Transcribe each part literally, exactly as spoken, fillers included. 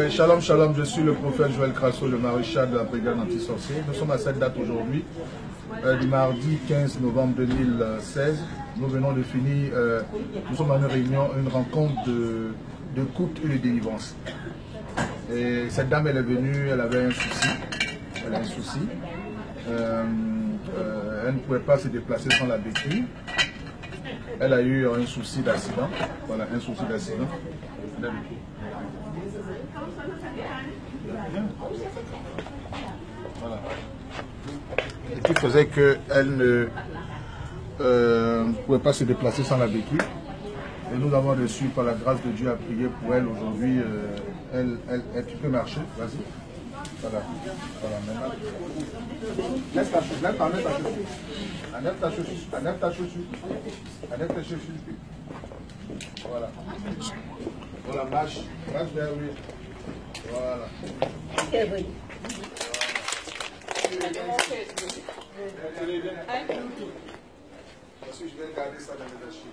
Euh, shalom, shalom, je suis le prophète Joël Crasso, le maréchal de la brigade anti-sorcier. Nous sommes à cette date aujourd'hui, euh, du mardi quinze novembre deux mille seize. Nous venons de finir, euh, nous sommes à une réunion, une rencontre de, de couple et de délivrance. Et cette dame, elle est venue, elle avait un souci. Elle a un souci. Euh, euh, elle ne pouvait pas se déplacer sans la béquille. Elle a eu un souci d'accident. Voilà, un souci d'accident. Voilà. Et qui faisait qu'elle ne euh, pouvait pas se déplacer sans la béquille. Et nous avons reçu par la grâce de Dieu à prier pour elle aujourd'hui. Euh, elle, elle, elle, tu peux marcher, vas-y. Voilà. Voilà, maintenant. Laisse ta chaussure, lève ta chaussure. Enlève ta chaussure. Enlève ta chaussure. Enlève ta chaussure. Voilà. Voilà, marche. Marche vers lui. Voilà. Parce que je vais garder ça dans les archives.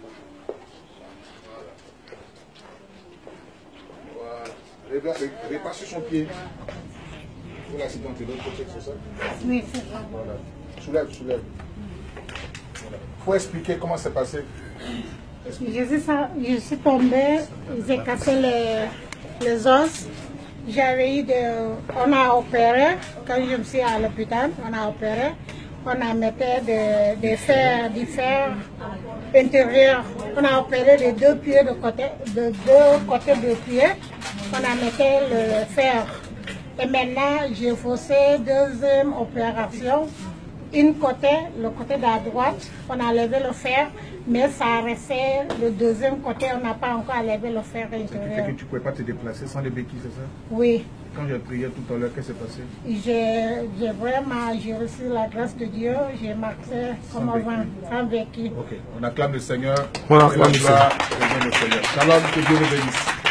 Voilà. Voilà. Repasse sur son pied. Pour l'accident, tu dois côté, c'est ça? Oui, c'est ça. Voilà. Soulève, soulève. Voilà. Il faut expliquer comment c'est passé. Je suis, ça, je suis tombée, j'ai cassé les, les os. J'avais eu de. On a opéré, quand je me suis à l'hôpital, on a opéré. On a mis de, de fer, du fer intérieur. On a opéré les deux pieds de côté, de deux côtés de pied. On a mis le fer. Et maintenant, j'ai fait deuxième opération. Une côté, le côté de la droite, on a levé le fer, mais ça restait le deuxième côté, on n'a pas encore levé le fer intérieur. Ça fait que tu ne pouvais pas te déplacer sans les béquilles, c'est ça? Oui. Quand j'ai prié tout à l'heure, qu'est-ce qui s'est passé? J'ai vraiment, j'ai reçu la grâce de Dieu, j'ai marché comme avant, sans béquille. Ok, on acclame le Seigneur. On acclame le Seigneur. Shalom, que Dieu le bénisse.